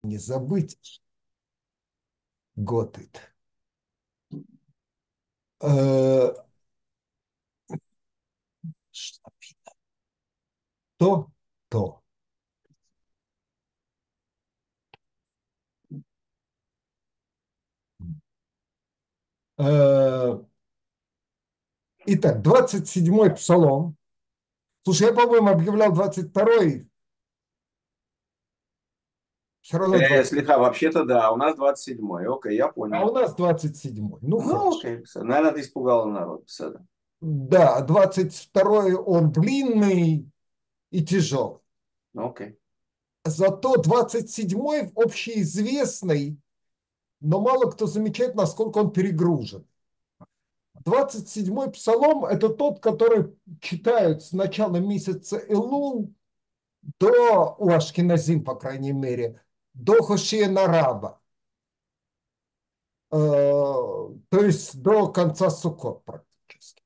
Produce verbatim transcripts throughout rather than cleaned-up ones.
не забыть Готит. Э, что то, то. Э, итак, двадцать седьмой псалом. Слушай, я, по-моему, объявлял двадцать второй. Все равно Э, двадцать. слегка, вообще-то да, у нас двадцать седьмой. Окей, я А понял. у нас двадцать седьмой. Ну, Ну, хорошо. окей, всё. Наверное, ты испугал народ. Всё. Да, двадцать второй он длинный и тяжелый. Ну, окей. Зато двадцать седьмой общеизвестный, но мало кто замечает, насколько он перегружен. двадцать седьмой псалом – это тот, который читают с начала месяца Элул до, у Ашкеназим, по крайней мере, до Хошея Нараба, э, то есть до конца Суккот практически.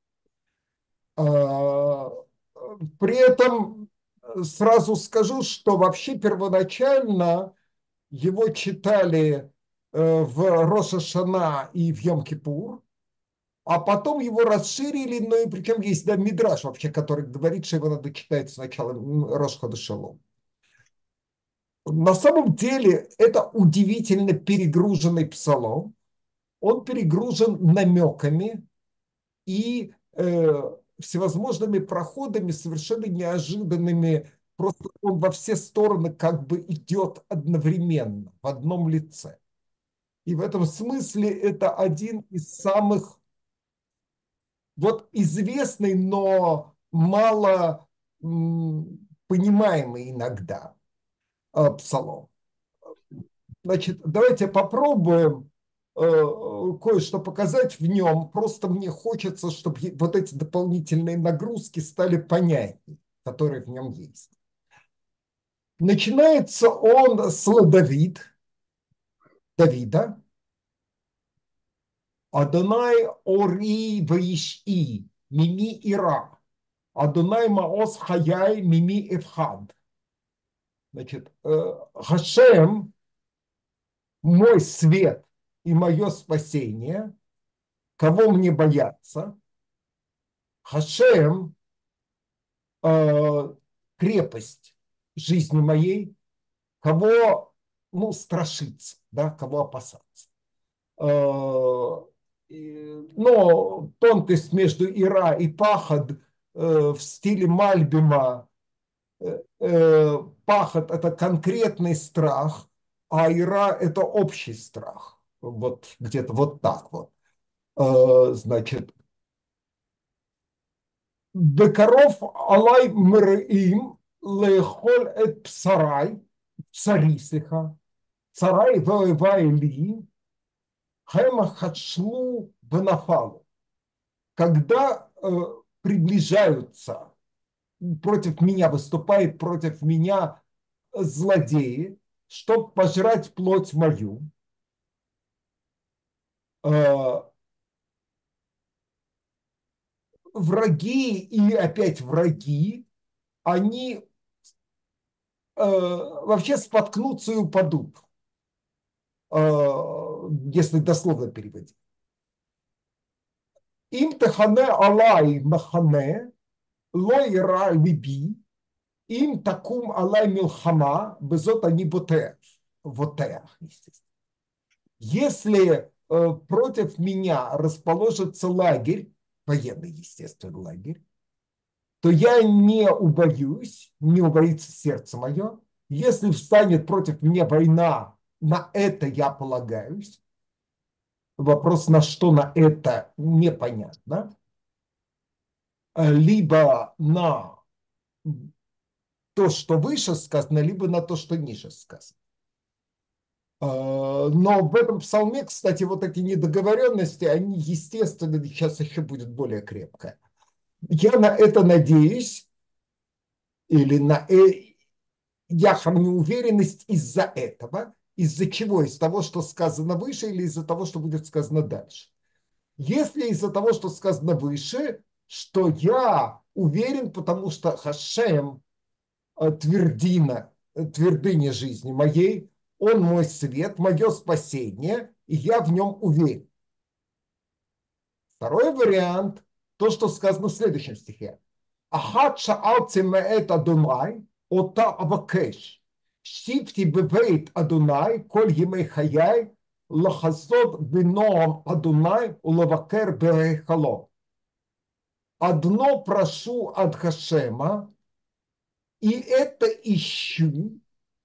Э, при этом сразу скажу, что вообще первоначально его читали э, в Рош ха-Шана и в Йом-Кипур, а потом его расширили, ну и причем есть, да, мидраш вообще, который говорит, что его надо читать сначала Рош ха-Шалом. На самом деле это удивительно перегруженный псалом. Он перегружен намеками и э, всевозможными проходами, совершенно неожиданными. Просто он во все стороны как бы идет одновременно, в одном лице. И в этом смысле это один из самых вот известный, но мало м, понимаемый иногда э, псалом. Значит, давайте попробуем э, кое-что показать в нем. Просто мне хочется, чтобы вот эти дополнительные нагрузки стали понятнее, которые в нем есть. Начинается он с Давид, Давида. Адонай ори ваиши, мими ира. Адонай маос хаяй, мими эвхад. Значит, э, Хашем, мой свет и мое спасение, кого мне бояться? Хашем, э, крепость жизни моей, кого, ну, страшиться, да, кого опасаться. Э, но тонкость между ира и пахад э, в стиле Мальбима. Э, э, пахад – это конкретный страх, а ира – это общий страх. Вот где-то вот так вот. Э, значит, Бекаров алай мреим лехоль эт псарай, псари, слиха, царай воевай ли, хэма хатшлу бенафалу. Когда э, приближаются, против меня, выступает против меня злодеи, чтобы пожрать плоть мою, э, враги и опять враги, они э, вообще споткнутся и упадут, э, если дословно переводить. Им тахане алай махане, ло ира либи, им такум алай милхама, безот они ботех, вотех, естественно. Если э, против меня расположится лагерь, военный, естественно, лагерь, то я не убоюсь, не убоится сердце мое. Если встанет против меня война, на это я полагаюсь. Вопрос, на что на это, непонятно. Либо на то, что выше сказано, либо на то, что ниже сказано. Но в этом псалме, кстати, вот эти недоговоренности, они, естественно, сейчас еще будет более крепко. Я на это надеюсь, или на... э, я храню уверенность из-за этого. Из-за чего? Из того, что сказано выше, или из-за того, что будет сказано дальше? Если из-за того, что сказано выше, что я уверен, потому что Хашем, э, твердина, э, твердыня жизни моей, Он мой свет, мое спасение, и я в нем уверен. Второй вариант, то, что сказано в следующем стихе. Ахат шаалти меэт Адунай, ота авакеш. Шифти бевейт Адунай, коль емей хаяй, лахазот биноам Адунай, улавакер берехало. Одно прошу от Хашема, и это ищу,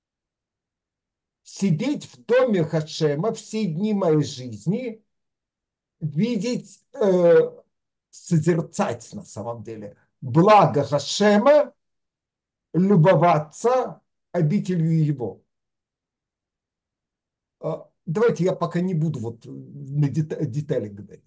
сидеть в доме Хашема все дни моей жизни, видеть, э, созерцать на самом деле благо Хашема, любоваться обителью его. Давайте я пока не буду вот на детали говорить.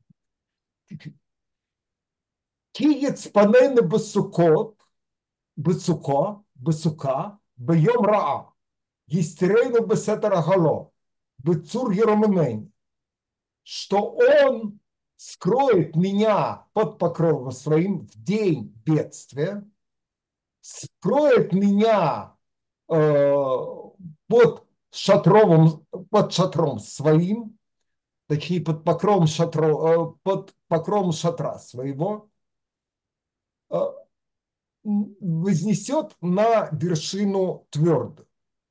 Киец панейна басукот, басуко, басука, бьем раа. Естерейну бесетара гало, бецур еромемень. Что он скроет меня под покровом своим в день бедствия, скроет меня э, под шатровым, под шатром своим, точнее под покровом шатра, э, под покровом шатра своего, э, вознесет на вершину твердую.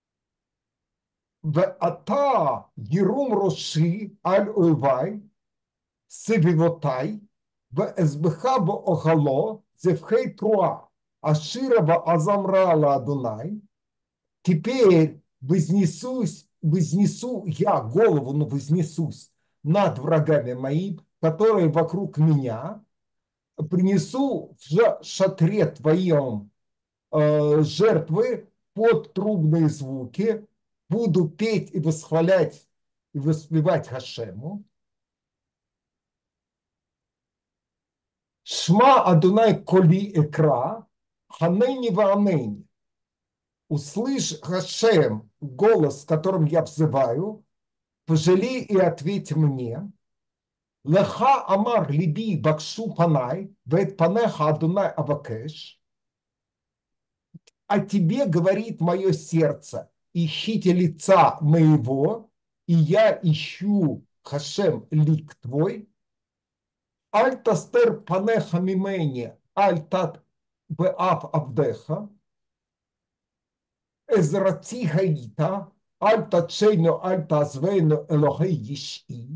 В ата ерум роши аль ойвай севивотай в эсбехабо охало зевхей труа аширова азамрала адунай. Теперь вознесусь, вознесу я голову, но вознесусь над врагами моим, которые вокруг меня, принесу в шатре твоем э, жертвы под трубные звуки, буду петь и восхвалять и воспевать Хашему. Шма Адунай коли экра, ханейни ваанейни. Услышь, Хашем, голос, которым я взываю, пожалей и ответь мне. Леха амар либи бакшу панай, вет панеха Адунай авакеш. А тебе говорит мое сердце, ищите лица моего, и я ищу, Хашем, лик твой. Аль тастер панеха мимени, аль тат беав авдеха. Эзрати гаита, аль тачейну, аль тазвейну элохей еши.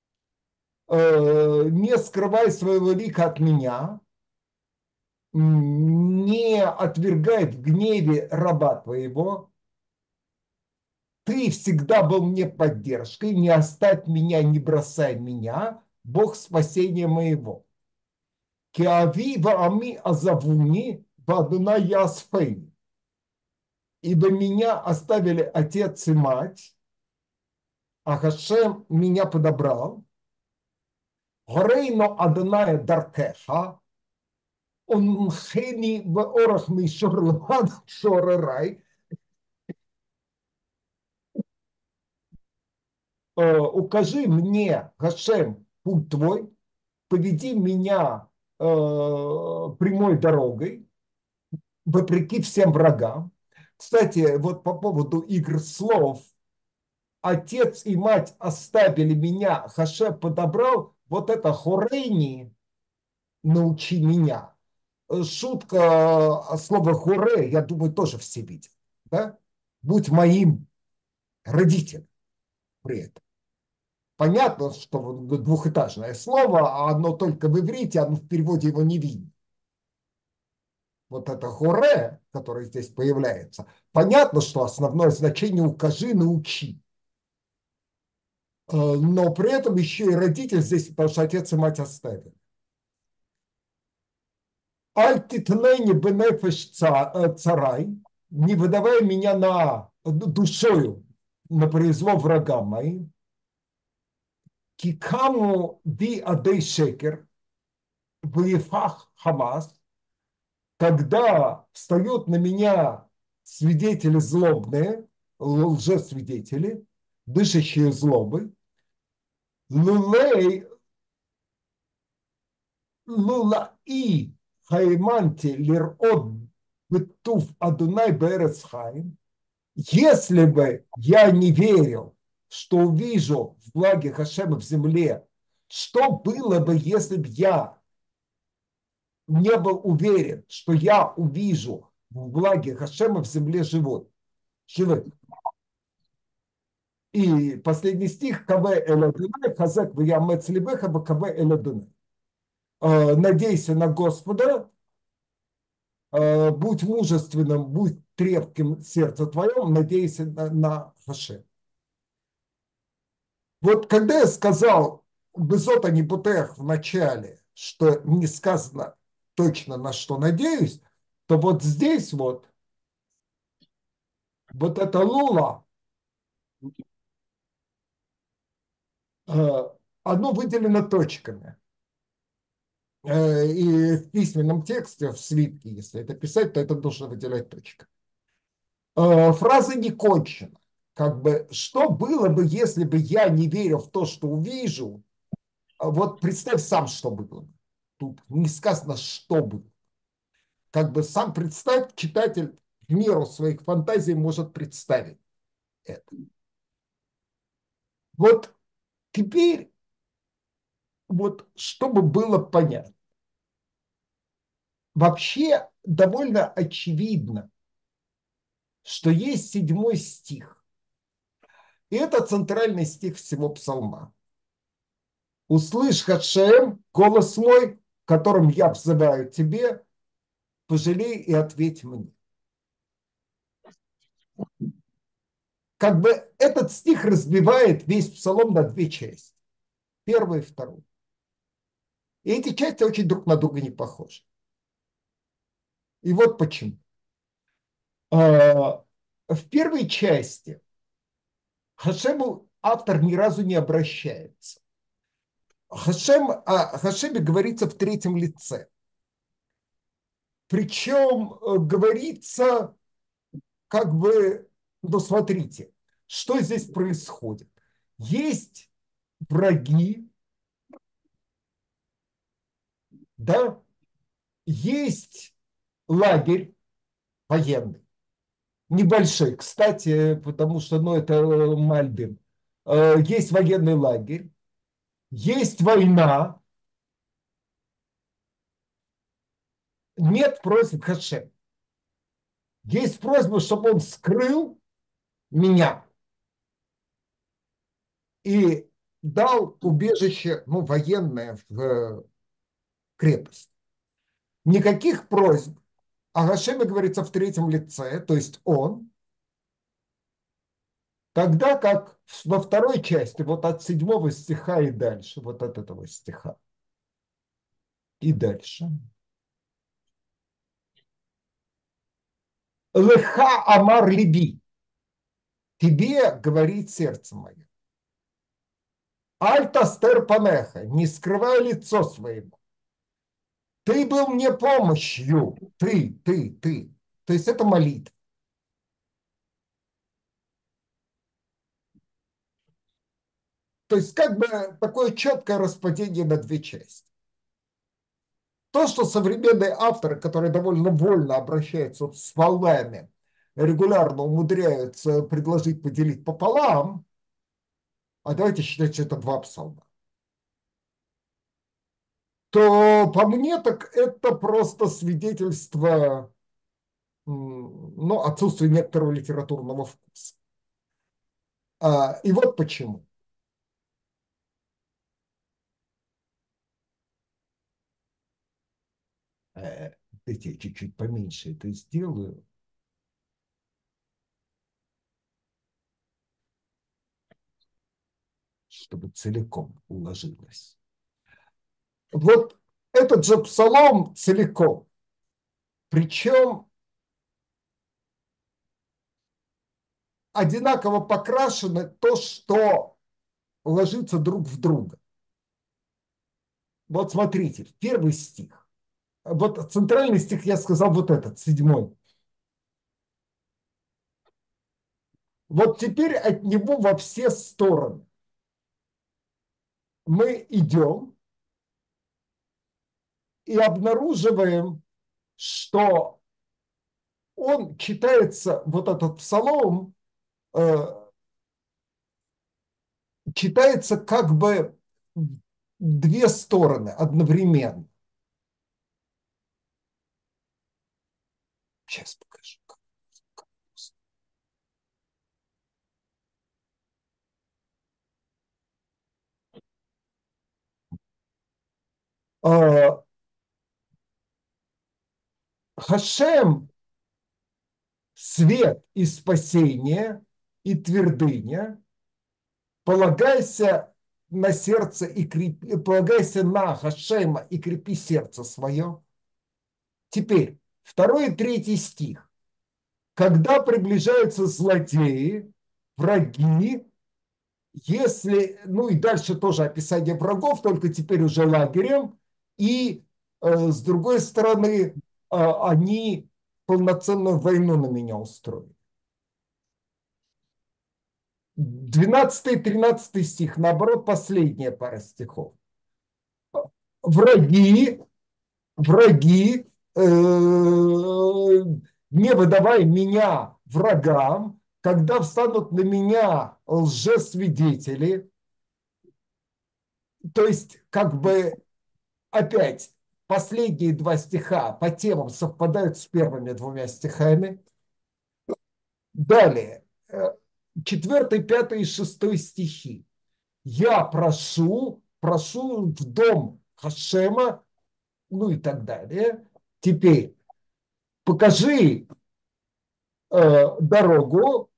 Не скрывай своего лика от меня, не отвергай в гневе раба твоего. Ты всегда был мне поддержкой, не оставь меня, не бросай меня, Бог спасения моего. Кеави ваами азавуни вадуна ясфей. Ибо меня оставили отец и мать, а Хашем меня подобрал. Горейно Адоная Даркеха, он хени в орах мишорлан шорерай. Укажи мне, Хашем, путь твой, поведи меня э, прямой дорогой, вопреки всем врагам. Кстати, вот по поводу игр слов, отец и мать оставили меня, Хашем подобрал, вот это хорейни, научи меня. Шутка, слово хоре, я думаю, тоже все видят. Да? Будь моим родителем при этом. Понятно, что двухэтажное слово, а оно только в иврите, оно в переводе его не видно. Вот это хоре, которое здесь появляется, понятно, что основное значение укажи, научи. Но при этом еще и родитель здесь, потому что отец и мать оставили. Аль титнейни бенефеш царай, не выдавай меня на душою, на произвол врага моим. Кикаму ди адей шекер, ваефах хамас, когда встают на меня свидетели злобные, лжесвидетели, дышащие злобой, лулей, лулаи хайманти лирот бетув Адунай берец хайм, Если бы я не верил, что увижу в благе Хашема в земле, что было бы, если бы я не был уверен, что я увижу в благе Хашема в земле живот, живых. И последний стих, КВ Эладуне, Хазак Ваямец Либеха, КВ Эладуне. Надейся на Господа, будь мужественным, будь крепким сердце твоем, надейся на, на Хашем. Вот когда я сказал Безота Небутех в начале, что не сказано точно на что надеюсь, то вот здесь вот, вот это лула, оно выделено точками. И в письменном тексте, в свитке, если это писать, то это нужно выделять точкой. Фраза не кончена. Как бы, что было бы, если бы я не верил в то, что увижу? Вот представь сам, что было. Тут не сказано, что было. Как бы сам представь, читатель в меру своих фантазий может представить это. Вот теперь, вот чтобы было понятно. Вообще довольно очевидно, что есть седьмой стих. И это центральный стих всего псалма. «Услышь, Хашем, голос мой, которым я взываю тебе, пожалей и ответь мне». Как бы этот стих разбивает весь псалом на две части. Первую и вторую. И эти части очень друг на друга не похожи. И вот почему. В первой части Хашему автор ни разу не обращается. Хашем, о Хашеме говорится в третьем лице. Причем говорится, как бы, ну смотрите, что здесь происходит. Есть враги, да, есть лагерь военный, небольшой, кстати, потому что, ну, это Мальбим. Есть военный лагерь, есть война, нет просьб Хашем. Есть просьба, чтобы он скрыл меня и дал убежище, ну, военное в крепость. Никаких просьб. О Хашеме говорится в третьем лице, то есть он. Тогда как во второй части, вот от седьмого стиха и дальше, вот от этого стиха и дальше. Леха амар либи. Тебе говорит сердце мое. Альтастер панеха. Не скрывай лицо своего. Ты был мне помощью. Ты, ты, ты. То есть это молитва. То есть как бы такое четкое распадение на две части. То, что современные авторы, которые довольно вольно обращаются с словами, регулярно умудряются предложить поделить пополам, а давайте считать, что это два псалма, то по мне так это просто свидетельство, ну, отсутствия некоторого литературного вкуса. И вот почему. Дайте я чуть-чуть поменьше это сделаю. Чтобы целиком уложилось. Вот этот же псалом целиком. Причем одинаково покрашено то, что ложится друг в друга. Вот смотрите, первый стих. Вот центральный стих я сказал вот этот, седьмой. Вот теперь от него во все стороны мы идем и обнаруживаем, что он читается, вот этот псалом, читается как бы в две стороны одновременно. Сейчас покажу. Хашем – свет и спасение, и твердыня. Полагайся на сердце и крепи, полагайся на Хашема и крепи сердце свое. Теперь, второй и третий стих. Когда приближаются злодеи, враги, если, ну и дальше тоже описание врагов, только теперь уже лагерем, и э, с другой стороны, э, они полноценную войну на меня устроили. двенадцатый и тринадцатый стих, наоборот, последняя пара стихов. Враги, враги, э, не выдавай меня врагам, когда встанут на меня лжесвидетели. То есть, как бы, опять, последние два стиха по темам совпадают с первыми двумя стихами. Далее, четвертый, пятый и шестой стихи. Я прошу, прошу в дом Хашема, ну и так далее. Теперь покажи э, дорогу,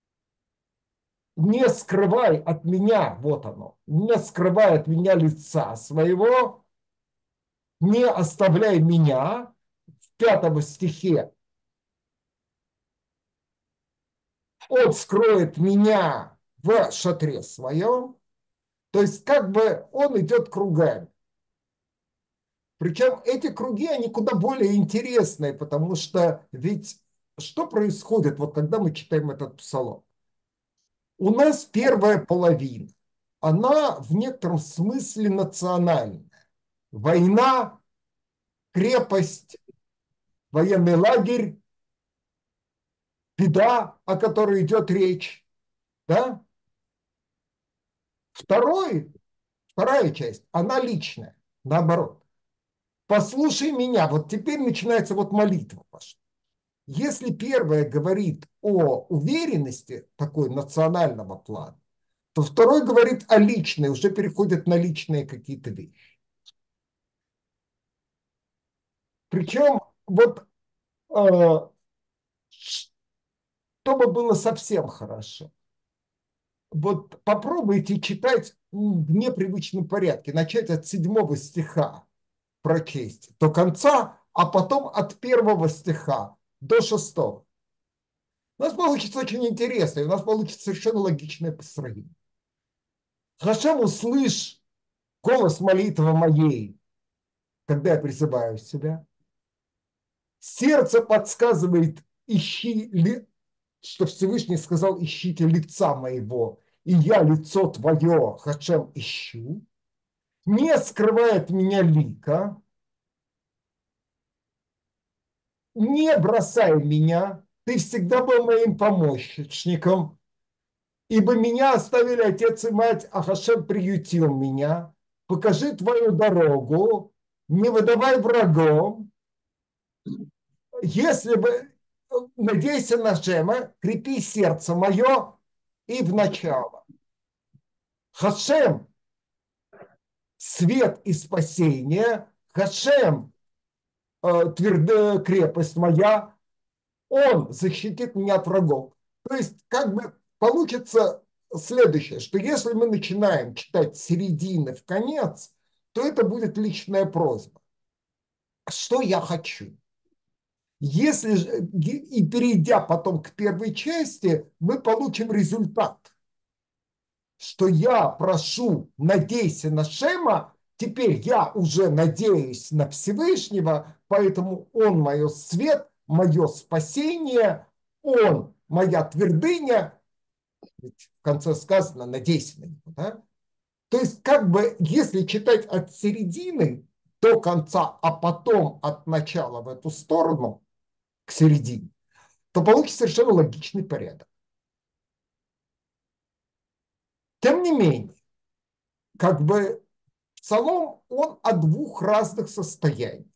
не скрывай от меня, вот оно, не скрывай от меня лица своего, не оставляй меня. В пятом стихе он скроет меня в шатре своем. То есть как бы он идет кругами. Причем эти круги, они куда более интересные, потому что ведь что происходит, вот когда мы читаем этот псалом? У нас первая половина, она в некотором смысле национальная. Война, крепость, военный лагерь, беда, о которой идет речь. Да? Второй, вторая часть, она личная, наоборот. Послушай меня, вот теперь начинается вот молитва пошла. Если первая говорит о уверенности такой национального плана, то второй говорит о личной, уже переходит на личные какие-то вещи. Причем вот э, чтобы было совсем хорошо, вот попробуйте читать в непривычном порядке, начать от седьмого стиха прочесть до конца, а потом от первого стиха до шестого. У нас получится очень интересно, и у нас получится совершенно логичное построение. Хашем, услышь голос молитвы моей, когда я призываю себя. Сердце подсказывает, ищи, ли, что Всевышний сказал, ищите лица моего, и я лицо твое, Хашем, ищу. Не скрывает меня лика, не бросай меня, ты всегда был моим помощником, ибо меня оставили отец и мать, а Хашем приютил меня. Покажи твою дорогу, не выдавай врагом. Если бы, надейся на Шема, крепи сердце мое и в начало. Хашем – свет и спасение, Хашем э, – твердая крепость моя, он защитит меня от врагов. То есть, как бы получится следующее, что если мы начинаем читать с середины в конец, то это будет личная просьба. Что я хочу? Если же, и перейдя потом к первой части, мы получим результат, что я прошу, надейся на Шема, теперь я уже надеюсь на Всевышнего, поэтому он мое свет, мое спасение, он моя твердыня, ведь в конце сказано, надейся на него, да? То есть, как бы, если читать от середины до конца, а потом от начала в эту сторону, к середине, то получится совершенно логичный порядок. Тем не менее, как бы Псалом, он о двух разных состояниях.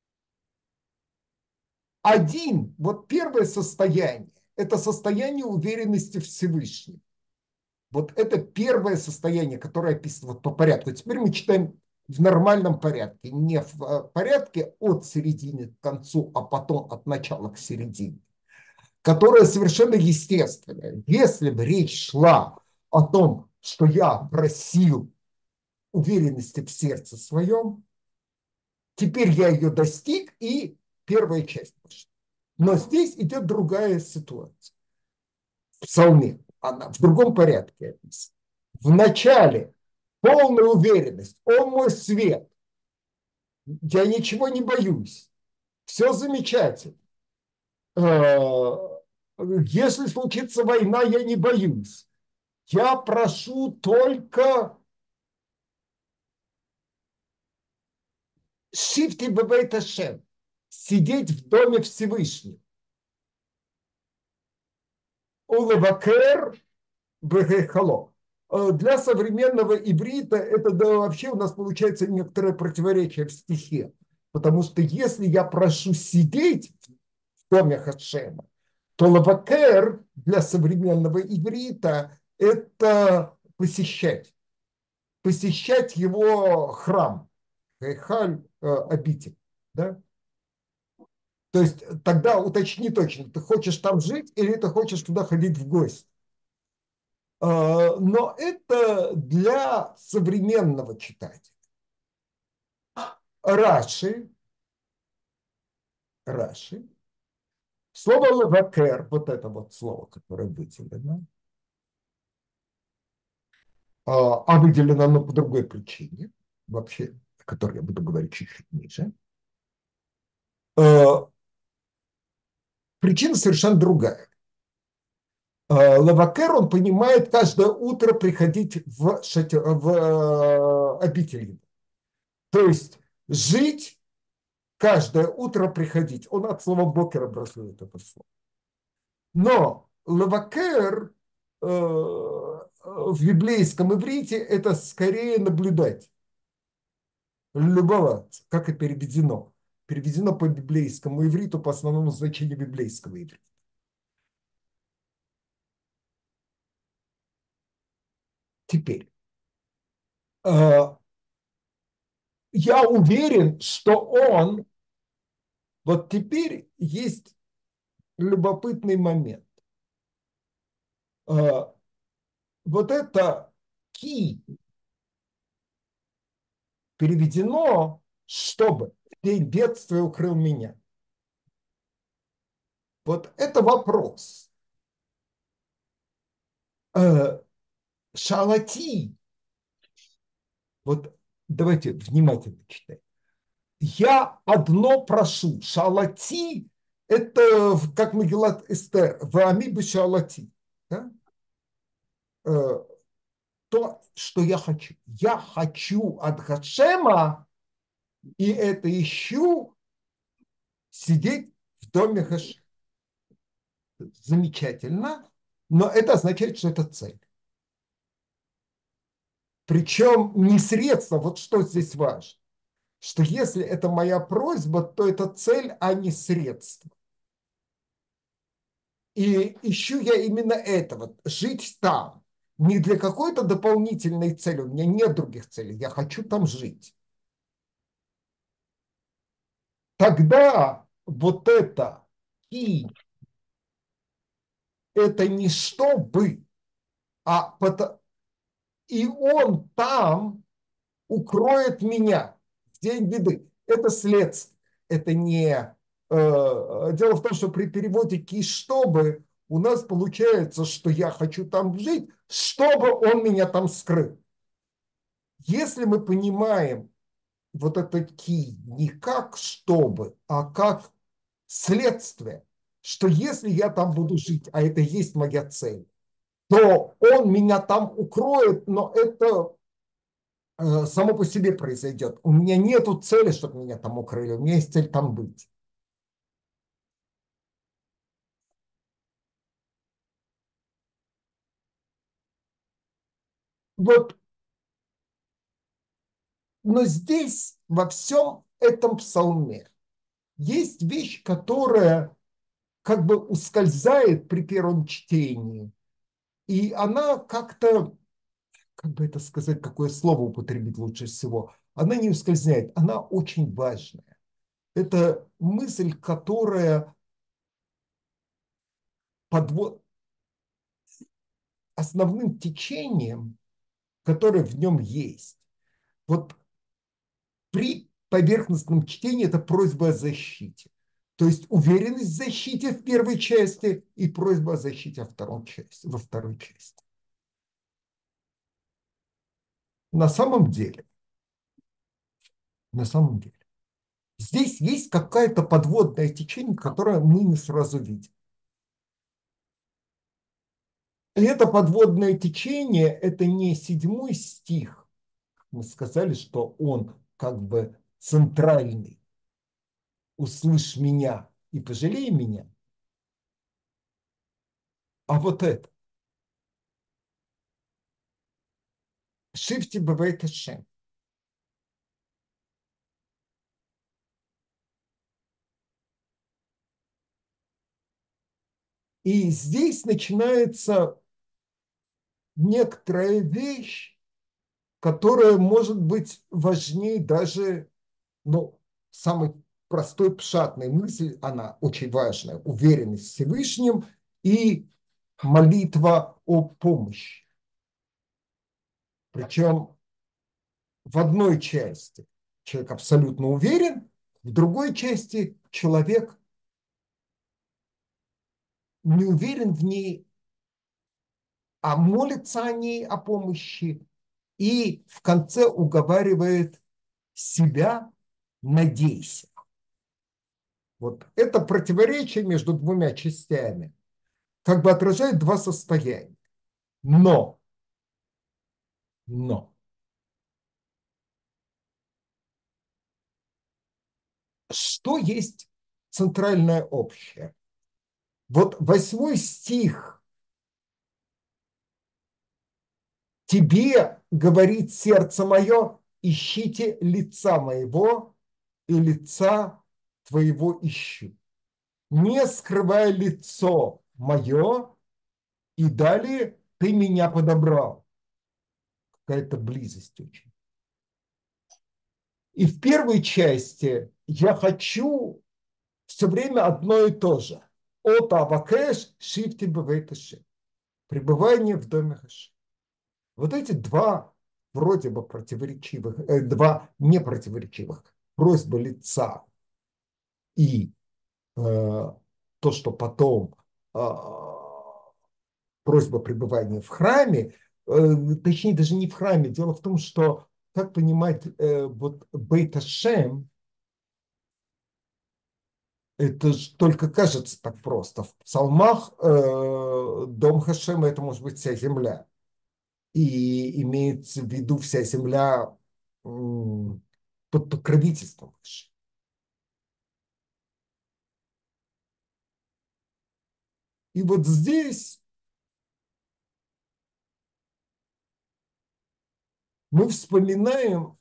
Один, вот первое состояние, это состояние уверенности в Всевышнем. Вот это первое состояние, которое описано вот по порядку. Теперь мы читаем в нормальном порядке, не в порядке от середины к концу, а потом от начала к середине, которое совершенно естественное. Если бы речь шла о том, что я просил уверенности в сердце своем, теперь я ее достиг, и первая часть пошла. Но здесь идет другая ситуация. В псалме она в другом порядке описана. В начале полная уверенность. Он мой свет. Я ничего не боюсь. Все замечательно. Если случится война, я не боюсь. Я прошу только шифти бебейт Ашем, сидеть в доме Всевышнего. Улевакер бегехало. Для современного иврита это да, вообще у нас получается некоторое противоречие в стихе. Потому что если я прошу сидеть в доме Хашема, то лавакер для современного иврита это посещать. Посещать его храм, хайхаль, обитель. Да? То есть тогда уточни точно, ты хочешь там жить или ты хочешь туда ходить в гости. Но это для современного читателя. Раши, Раши, слово лавакер, вот это вот слово, которое выделено, а выделено оно по другой причине, вообще, о которой я буду говорить чуть-чуть ниже. Причина совершенно другая. Лавакер, он понимает каждое утро приходить в, шатер, в обитель. То есть жить, каждое утро приходить. Он от слова бокер образует это слово. Но лавакер э, в библейском иврите это скорее наблюдать, любоваться, как и переведено. Переведено по библейскому ивриту, по основному значению библейского иврита. Теперь. Э, я уверен, что он, вот теперь есть любопытный момент. Э, вот это ки переведено, чтобы в день бедствия укрыл меня. Вот это вопрос. Э, шалати, вот давайте внимательно читать. Я одно прошу. Шалати – это как Мегилат Эстер. Ваами бы шалати. Да? Э, то, что я хочу. Я хочу от Хашема, и это ищу, сидеть в доме Хашема. Замечательно, но это означает, что это цель. Причем не средство, вот что здесь важно, что если это моя просьба, то это цель, а не средство. И ищу я именно этого, жить там. Не для какой-то дополнительной цели, у меня нет других целей, я хочу там жить. Тогда вот это и это не чтобы, а и он там укроет меня в день беды. Это следствие. Это не... Э, дело в том, что при переводе «ки чтобы» у нас получается, что я хочу там жить, чтобы он меня там скрыл. Если мы понимаем вот это «ки» не как «чтобы», а как следствие, что если я там буду жить, а это есть моя цель, то он меня там укроет, но это само по себе произойдет. У меня нету цели, чтобы меня там укрыли. У меня есть цель там быть. Вот, но здесь во всем этом псалме есть вещь, которая как бы ускользает при первом чтении, и она как-то, как бы это сказать, какое слово употребить лучше всего, она не ускользняет, она очень важная. Это мысль, которая подвод... основным течением, которое в нем есть. Вот при поверхностном чтении это просьба о защите. То есть уверенность в защите в первой части и просьба о защите во второй части. Во второй части. На самом деле, на самом деле, здесь есть какая-то подводное течение, которое мы не сразу видим. И это подводное течение, это не седьмой стих. Мы сказали, что он как бы центральный. Услышь меня и пожалей меня. А вот это. Шифти бывает Ашем. И здесь начинается некоторая вещь, которая может быть важнее даже, ну, самой простой пшатной мысли, она очень важная, уверенность в Всевышнем и молитва о помощи. Причем в одной части человек абсолютно уверен, в другой части человек не уверен в ней, а молится о ней, о помощи, и в конце уговаривает себя, надейся. Вот это противоречие между двумя частями как бы отражает два состояния. Но, но, что есть центральное общее? Вот восьмой стих. Тебе, говорит сердце мое, ищите лица моего, и лица твоего ищу. Не скрывай лицо мое, и далее ты меня подобрал. Какая-то близость очень. И в первой части я хочу все время одно и то же. Ота авакеш шифти бевейташи. Пребывание в доме Хаши. Вот эти два вроде бы противоречивых, э, два непротиворечивых просьбы лица и э, то, что потом э, просьба пребывания в храме, э, точнее даже не в храме, дело в том, что, как понимать, э, вот Бейт Ашем, это же только кажется так просто. В псалмах э, дом Хашема это может быть вся земля. И имеется в виду вся земля м, под покровительством Хашема. И вот здесь мы вспоминаем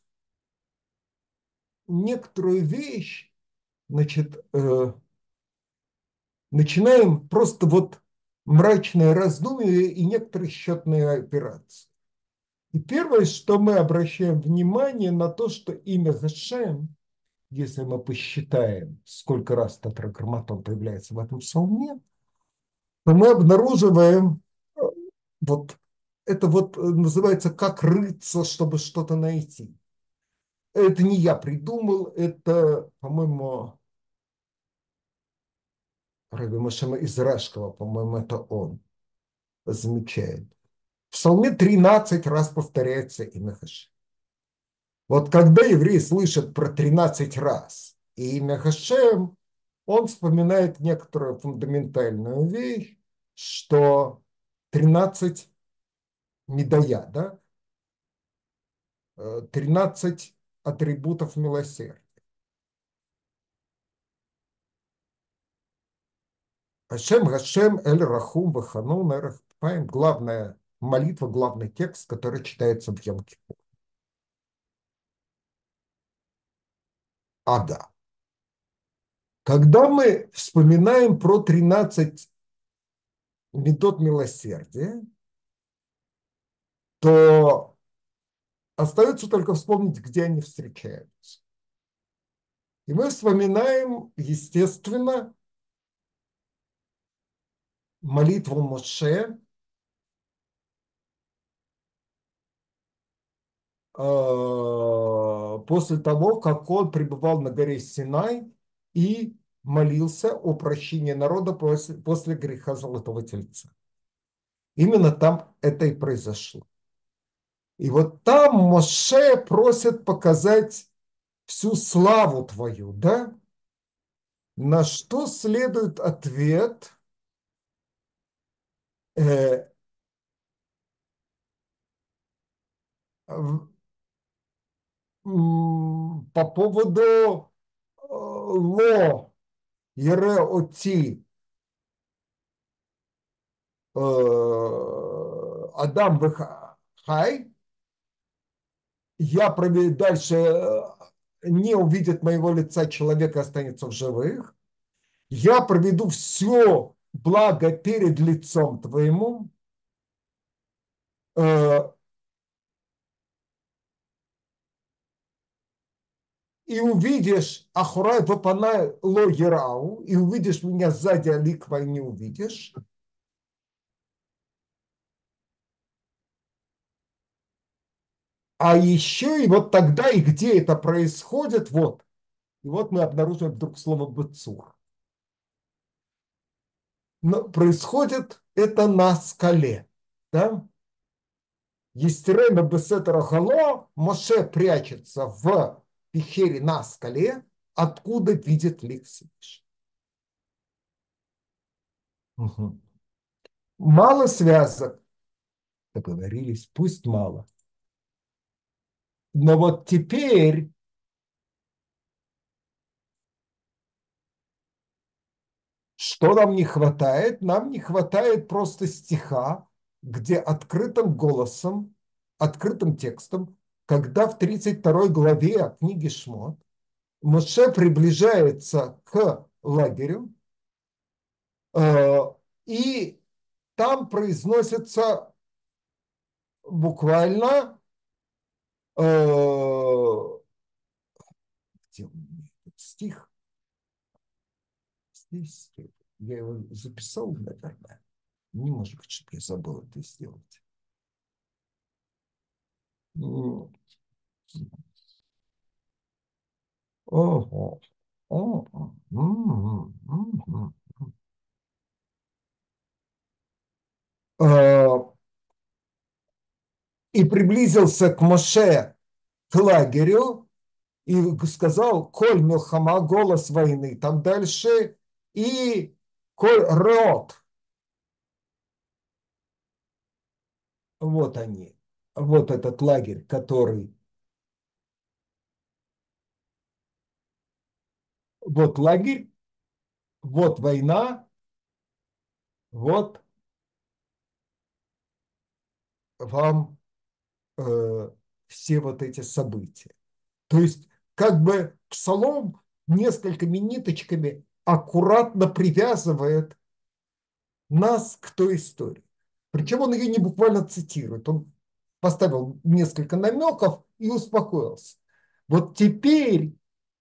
некоторую вещь, значит, э, начинаем просто вот мрачное раздумье и некоторые счетные операции. И первое, что мы обращаем внимание на то, что имя Гашем, если мы посчитаем, сколько раз тетраграмматон появляется в этом псалме, то мы обнаруживаем, э, вот это вот э, называется как рыться, чтобы что-то найти. Это не я придумал, это, по-моему, Раби Мошема из Рашкова, по-моему, это он замечает. В Псалме тринадцать раз повторяется имя Хашем. Вот когда еврей слышит про тринадцать раз имя Хашем, он вспоминает некоторую фундаментальную вещь, что тринадцать медая, да, тринадцать атрибутов милосердия. Хашем, Хашем, Эль Рахум, Ваханун, Эрахпаим. Главное молитва, главный текст, который читается в Йом-Кипур. Ага. Когда мы вспоминаем про тринадцать медот милосердия, то остается только вспомнить, где они встречаются. И мы вспоминаем, естественно, молитву Моше, после того, как он пребывал на горе Синай и молился о прощении народа после, после греха Золотого Тельца. Именно там это и произошло. И вот там Моше просит показать всю славу твою, да? На что следует ответ э, по поводу ло ере оти Адам Хай, я проведу дальше, не увидит моего лица, человек останется в живых. Я проведу все благо перед лицом твоему. И увидишь Ахурай Вапанай Ло Ерау, и увидишь меня сзади, а лик мой не увидишь. А еще и вот тогда, и где это происходит, вот. И вот мы обнаруживаем вдруг слово «бацур». Но происходит это на скале. Да? Естерема Бесетера Гало, Моше прячется в пещере на скале, откуда видит лик Всевышнего. Угу. Мало связок, договорились, пусть мало. Но вот теперь что нам не хватает? Нам не хватает просто стиха, где открытым голосом, открытым текстом, когда в тридцать второй главе книги Шмот Моше приближается к лагерю, э, и там произносится буквально э, где у меня этот стих? Здесь я его записал, наверное. Не может быть, чтобы я забыл это сделать. Ого. Ого. М, м, м. Э, И приблизился к Моше, к лагерю, и сказал: «Коль милхама», голос войны, там дальше, и коль рот. Вот они, вот этот лагерь, который, вот лагерь, вот война, вот вам э, все вот эти события. То есть как бы Псалом несколькими ниточками аккуратно привязывает нас к той истории. Причем он ее не буквально цитирует. Он поставил несколько намеков и успокоился. Вот теперь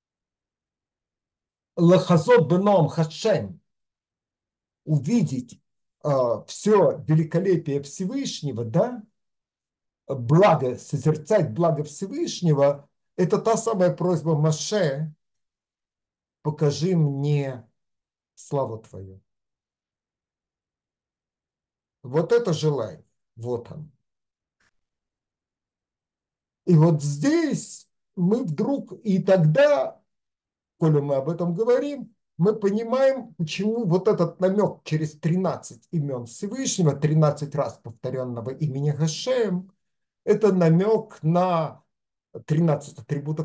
лахазот беном хашем, увидеть э, все великолепие Всевышнего, да, благо, созерцать благо Всевышнего, это та самая просьба Моше: покажи мне славу твою. Вот это желание, вот он. И вот здесь мы вдруг, и тогда, коли мы об этом говорим, мы понимаем, почему вот этот намек через тринадцать имен Всевышнего, тринадцать раз повторенного имени Гашем, это намек на тринадцать атрибутов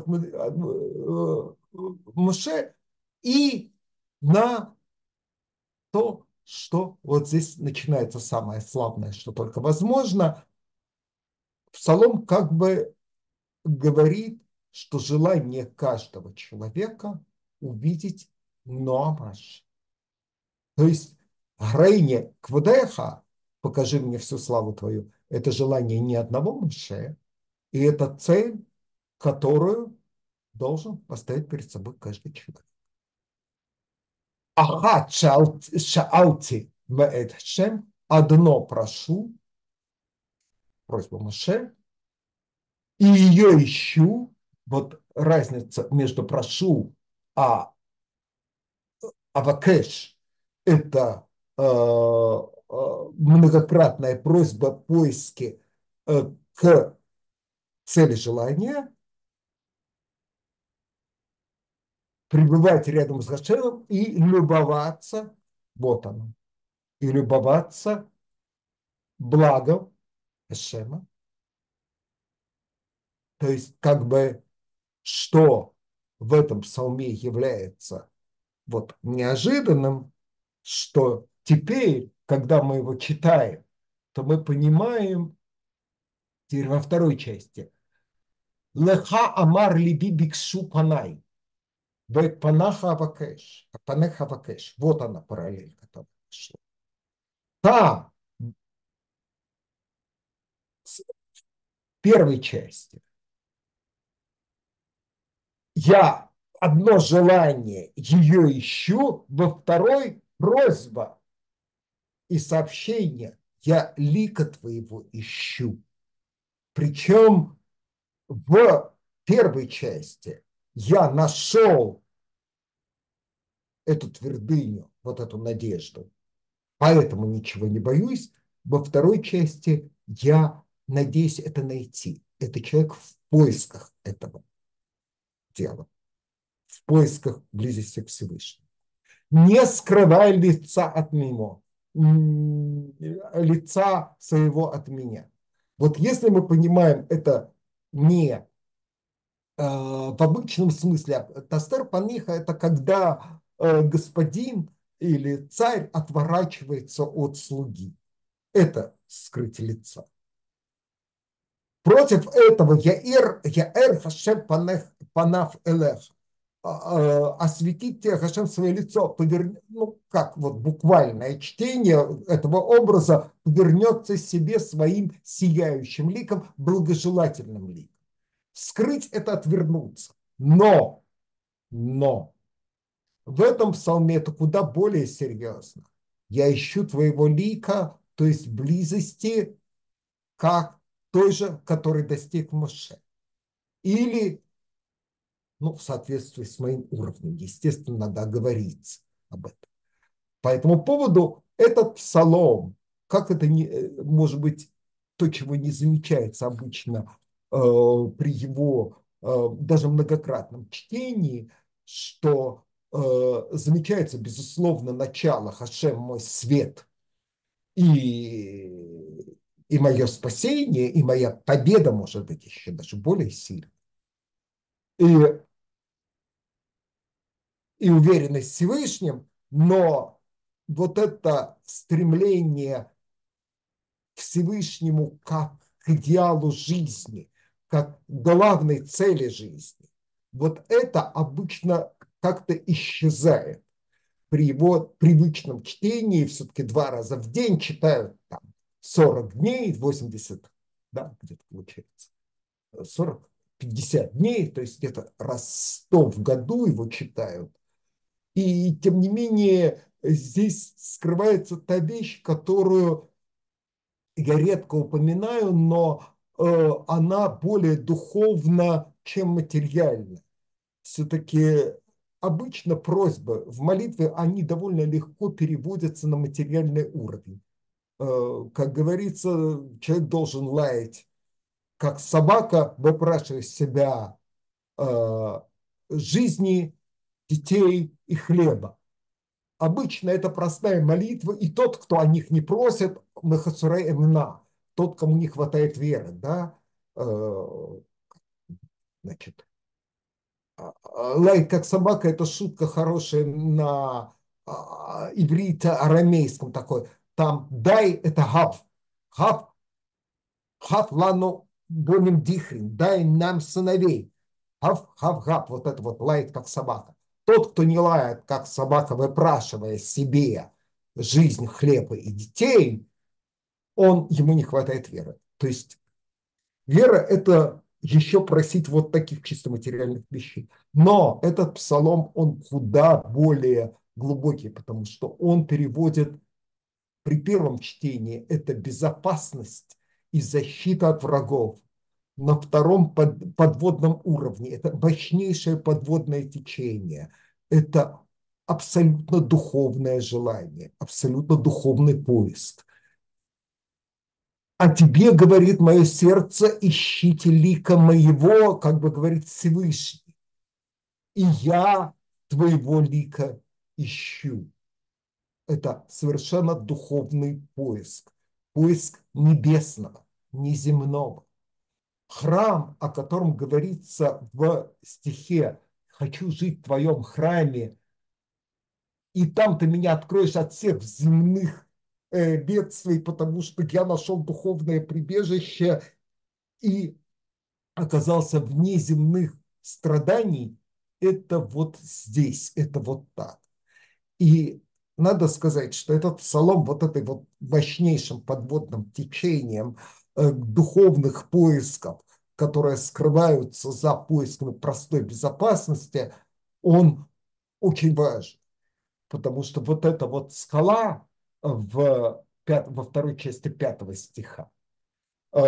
Моше и на то, что вот здесь начинается самое славное, что только возможно. Псалом как бы говорит, что желание каждого человека увидеть Номаш. То есть грейне квдеха, покажи мне всю славу твою, это желание не одного Моше, и это цель, которую должен поставить перед собой каждый человек. Ахат шаалти меэт шем, одно прошу, просьба Моше, и ее ищу. Вот разница между прошу, а авакеш – это э, э, многократная просьба поиски э, к цели желания, пребывать рядом с Гошемом и любоваться, вот оно, и любоваться благом Гошема. То есть как бы что в этом псалме является вот неожиданным, что теперь, когда мы его читаем, то мы понимаем, теперь во второй части, Леха амар либи бикшу панай, век панаха авакеш, панеха авакеш. Вот она параллель, которая шла. Там, в первой части, я одно желание ее ищу, во второй просьба и сообщение, я лика твоего ищу. Причем в первой части я нашел эту твердыню, вот эту надежду, поэтому ничего не боюсь. Во второй части я надеюсь это найти. Это человек в поисках этого дела, в поисках близости к Всевышнему. Не скрывай лица от меня, лица своего от меня. Вот если мы понимаем это не в обычном смысле, тастер паниха – это когда господин или царь отворачивается от слуги. Это скрыть лица. Против этого яэр, яэр хашем панех, панав элех. Осветить тебе, Хашем, свое лицо, поверн... ну, как вот буквальное чтение этого образа, повернется себе своим сияющим ликом, благожелательным ликом. Скрыть – это отвернуться. Но, но, в этом псалме это куда более серьезно. Я ищу твоего лика, то есть близости, как той же, который достиг Моше. Или, ну, в соответствии с моим уровнем, естественно, надо оговориться об этом. По этому поводу этот псалом, как это не, может быть, то, чего не замечается обычно э, при его э, даже многократном чтении, что э, замечается, безусловно, начало «Хашем мой свет» и, и мое спасение, и моя победа, может быть, еще даже более сильная. И, и уверенность в Всевышнем, но вот это стремление к Всевышнему как к идеалу жизни, как главной цели жизни, вот это обычно как-то исчезает. При его привычном чтении все-таки два раза в день читают там сорок дней, восемьдесят, да, где-то получается, сорок пятьдесят дней, то есть где-то раз сто в году его читают. И тем не менее здесь скрывается та вещь, которую я редко упоминаю, но э, она более духовна, чем материальна. Все-таки обычно просьбы в молитве, они довольно легко переводятся на материальный уровень. Э, как говорится, человек должен лаять, как собака, выпрашивая себя э, жизни, детей и хлеба. Обычно это простая молитва, и тот, кто о них не просит, мехасурей эмна, тот, кому не хватает веры, да, значит, лай как собака – это шутка хорошая на а, иврито-арамейском такой. Там дай это гав. Гав, гав лану боним дихрин. Дай нам сыновей. Гав, гав, гав. Вот это вот лает как собака. Тот, кто не лает как собака, выпрашивая себе жизнь, хлеба и детей, он, ему не хватает веры. То есть вера – это еще просить вот таких чисто материальных вещей. Но этот псалом, он куда более глубокий, потому что он переводит при первом чтении это безопасность и защита от врагов. На втором под, подводном уровне это мощнейшее подводное течение. Это абсолютно духовное желание, абсолютно духовный поиск. А тебе, говорит мое сердце, ищите лика моего, как бы говорит Всевышний. И я твоего лика ищу. Это совершенно духовный поиск. Поиск небесного, неземного. Храм, о котором говорится в стихе «Хочу жить в твоем храме, и там ты меня откроешь от всех земных э, бедствий, потому что я нашел духовное прибежище и оказался вне земных страданий», это вот здесь, это вот так. И надо сказать, что этот псалом вот этой вот мощнейшим подводным течением э, духовных поисков, которые скрываются за поисками простой безопасности, он очень важен, потому что вот эта вот скала в пят, во второй части пятого стиха, э,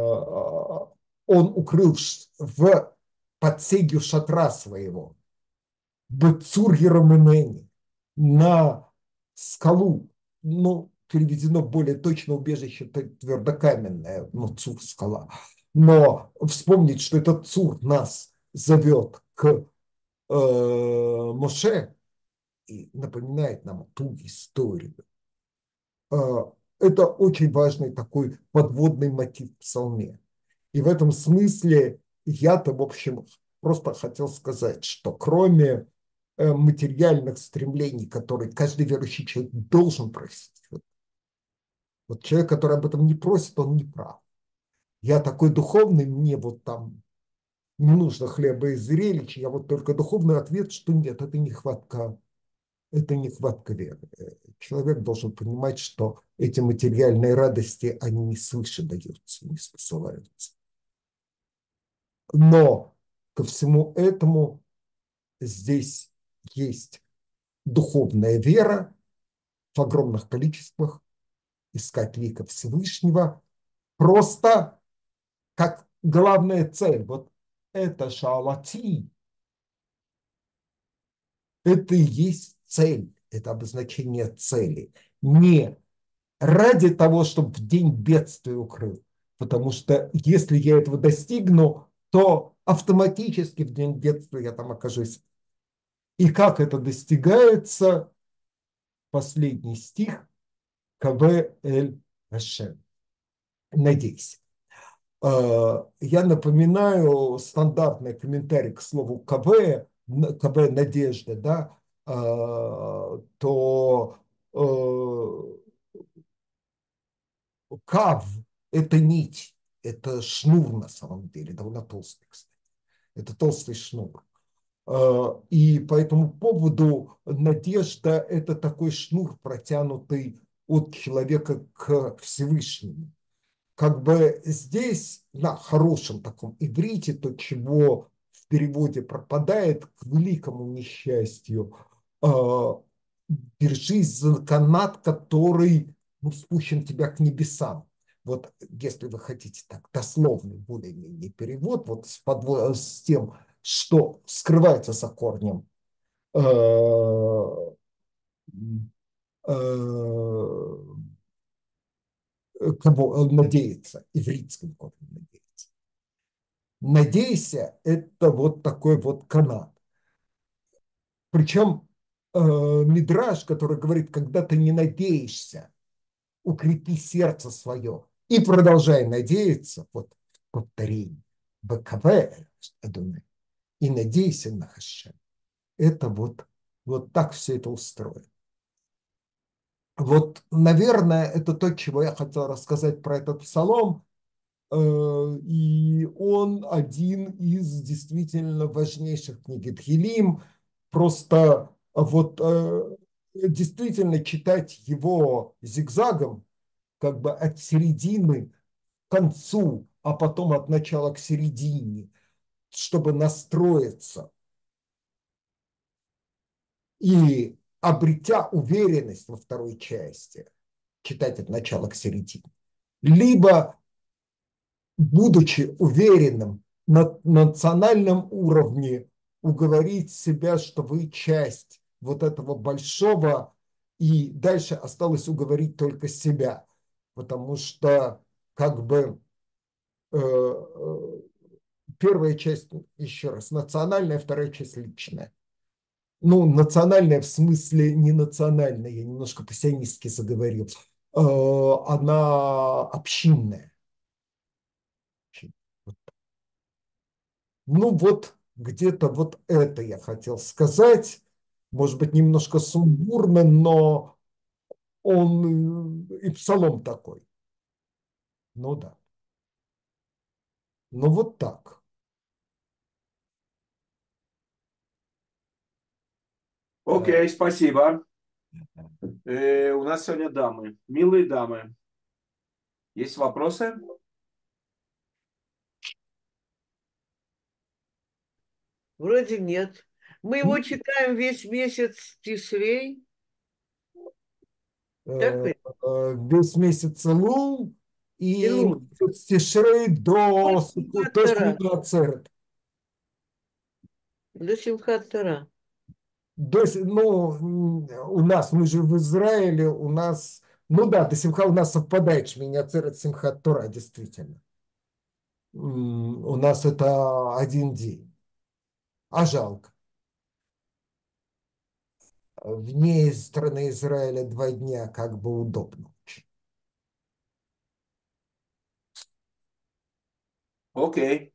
он укрыл в подсегию шатра своего, Бецур Ерамынени, на скалу, ну, переведено более точно убежище твердокаменное, ну, Цур скала. Но вспомнить, что этот Цур нас зовет к э, Моше и напоминает нам ту историю. Э, это очень важный такой подводный мотив в псалме. И в этом смысле я-то, в общем, просто хотел сказать, что кроме э, материальных стремлений, которые каждый верующий человек должен просить, вот, вот человек, который об этом не просит, он не прав. Я такой духовный, мне вот там не нужно хлеба и зрелищ, я вот только духовный ответ, что нет, это нехватка, это нехватка веры. Человек должен понимать, что эти материальные радости, они не свыше даются, не спосылаются. Но ко всему этому здесь есть духовная вера в огромных количествах, искать лика Всевышнего, просто как главная цель. Вот это шалати, это и есть цель, это обозначение цели. Не ради того, чтобы в день бедствия укрыл, потому что если я этого достигну, то автоматически в день бедствия я там окажусь. И как это достигается? Последний стих. Каве эль Ашем. Надейся. Я напоминаю стандартный комментарий к слову КВ, КВ надежда, да, то кав – это нить, это шнур на самом деле, довольно толстый, кстати. Это толстый шнур. И по этому поводу надежда – это такой шнур, протянутый от человека к Всевышнему. Как бы здесь на хорошем таком иврите, то, чего в переводе пропадает к великому несчастью, держись за канат, который, ну, спущен тебя к небесам. Вот если вы хотите так дословный более-менее перевод, вот с, подво... с тем, что скрывается за корнем э, э, кого надеяться, ивритским корнем надеяться. Надейся – это вот такой вот канат. Причем э, мидраш, который говорит, когда ты не надеешься, укрепи сердце свое и продолжай надеяться, вот повторение, БКВ, и надейся на Хашем. Это вот, вот так все это устроено. Вот, наверное, это то, чего я хотел рассказать про этот псалом. Э, И он один из действительно важнейших книг Тхилим. Просто вот э, действительно читать его зигзагом, как бы от середины к концу, а потом от начала к середине, чтобы настроиться и, обретя уверенность во второй части, читать от начала к середине. Либо, будучи уверенным на национальном уровне, уговорить себя, что вы часть вот этого большого, и дальше осталось уговорить только себя, потому что как бы э, э, первая часть, еще раз, национальная, вторая часть личная. Ну, национальная в смысле не национальная, я немножко по-сионистски заговорил, э, она общинная. Ну вот, где-то вот это я хотел сказать. Может быть, немножко сумбурно, но он э, и псалом такой. Ну да. Ну вот так. Э, Окей, спасибо. Э, у нас сегодня дамы. Милые дамы. Есть вопросы? Вроде нет. Мы его читаем весь месяц Тишрей. Так э, ведь? э, Весь месяц Элул и Илул. месяц Тишрей до, До Сукко- Симхат до Тора. Шмини Ацерет. До Симхат Тора. До си- ну, м, у нас, мы же в Израиле, у нас, ну да, до Симха у нас совпадает Шмини Ацерет, Симхат Тора, действительно. М, У нас это один день. А жалко. Вне страны Израиля два дня как бы удобно. Окей.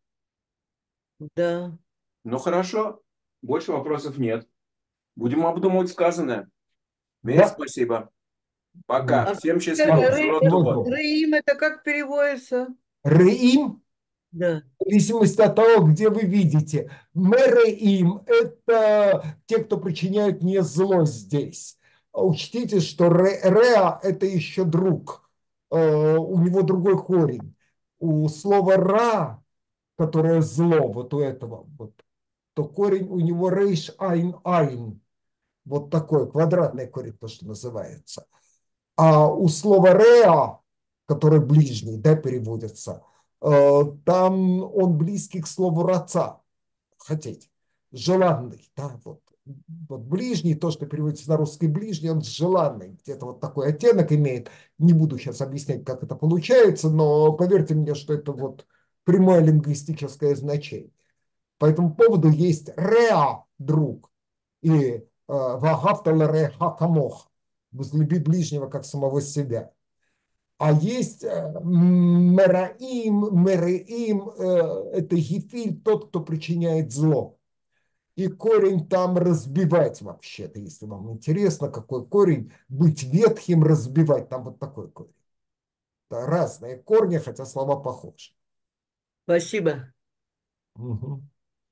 Да. Ну хорошо. Больше вопросов нет. Будем обдумывать сказанное. Мир, Да. спасибо. М, Пока. А Всем э, счастливо. Пока. Ре- Всего Золотого. доброго. Реим это как переводится? Реим, Да. в зависимости от того, где вы видите. Мереим – это те, кто причиняют мне зло здесь. А учтите, что ре, реа – это еще друг. Э, У него другой корень. У слова ра, которое зло, вот у этого, вот, то корень у него рейш айн айн. Вот такой квадратный корень, то, что называется. А у слова реа, который ближний, да, переводится, э, там он близкий к слову раца, хотеть, желанный, да, вот. Вот ближний, то, что переводится на русский ближний, он желанный, где-то вот такой оттенок имеет. Не буду сейчас объяснять, как это получается, но поверьте мне, что это вот прямое лингвистическое значение. По этому поводу есть реа, друг, и вагафта лереха камох, возлюби ближнего, как самого себя. А есть э, мераим, мереим, э, это гифиль, тот, кто причиняет зло. И корень там разбивать вообще-то, если вам интересно, какой корень, быть ветхим, разбивать, там вот такой корень. Это разные корни, хотя слова похожи. Спасибо. Угу.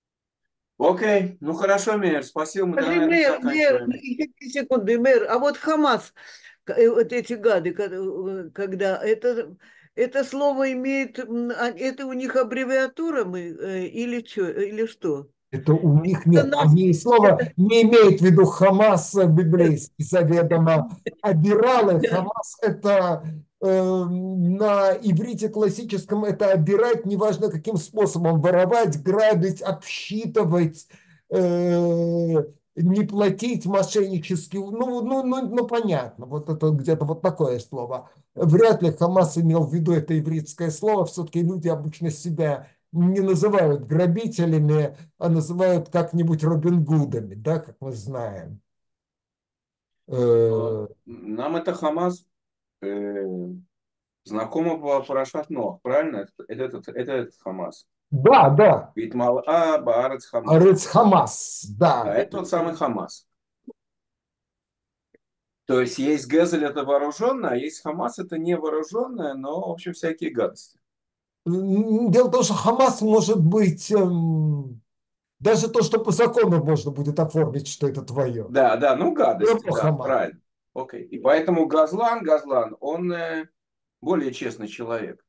Окей. Ну хорошо, Мир. Спасибо. Мы, Скажи, наверное, мэр, мэр, заканчиваем. секунды, мэр, а вот Хамас, к- э, вот эти гады, ко- э, когда это, это слово имеет, м, а это у них аббревиатура мы, э, или что, или что? Это у них Это нет. нас, Они это, слово не имеют в виду Хамас библейский заведомо. Обиралы, Хамас это э, на иврите классическом это обирать, неважно каким способом, воровать, грабить, обсчитывать, э, не платить мошеннически. Ну, ну, ну, ну, понятно, вот это где-то вот такое слово. Вряд ли Хамас имел в виду это ивритское слово. Все-таки люди обычно себя не называют грабителями, а называют как-нибудь Робин Гудами, да, как мы знаем. Э, Э, Нам это Хамас э, знакомо по Парашат Нох, правильно? Это, это, этот- это этот Хамас. Да, да, Ведь мал а Баарец Хамас. Арец Хамас, Да, да. это тот самый Хамас. То есть есть Гезель это вооруженное, а есть Хамас это не вооруженное, но, в общем, всякие гадости. М, Дело в том, что Хамас может быть, эм, даже то, что по закону можно будет оформить, что это твое. Да, да, ну гадости, Все да, Хамас. правильно. Окей. И поэтому Газлан, Газлан, он э, более честный человек.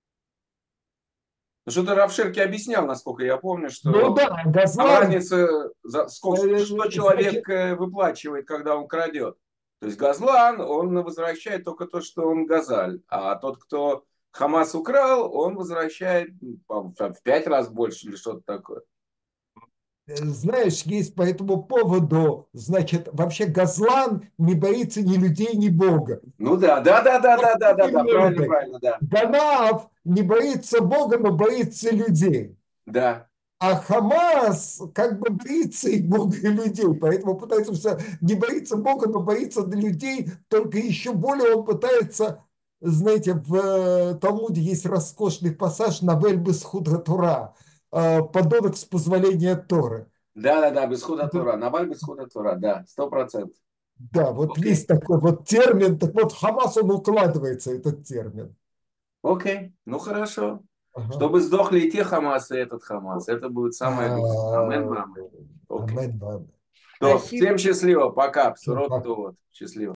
Ну, что-то Рав Шерки объяснял, насколько я помню, Ну что да, там Газлан, разница, за сколько, что э, значит, человек э, выплачивает, когда он крадет. То есть Газлан, он возвращает только то, что он газаль. А тот, кто Хамас украл, он возвращает м, по- в пять раз больше или что-то такое. э, знаешь, есть по этому поводу, значит, вообще Газлан не боится ни людей, ни Бога. Ну да, да, да, да, да, да, да, да, правильно, Элементы. правильно, да. Ганаав не боится Бога, но боится людей. Да, А Хамас как бы боится и Бога, и людей, поэтому пытается все, не боится Бога, но боится людей, только еще более он пытается, знаете, в э, Талмуде есть роскошный пассаж «Навель бесхуда Тура», э, подонок с позволения Торы. да, да, да, без худа Да, Тора, Наваль без худа Тора, да, сто процентов. да, вот есть Окей, такой вот термин, так вот Хамас, он укладывается, этот термин. окей, ну хорошо. Ага. Чтобы сдохли и те Хамасы, и этот Хамас. Это будет самое главное. Амен, А, мамы. Окей. Амен, да. То, Спасибо. всем счастливо, пока. Всем Сурот, пока. то вот. Счастливо.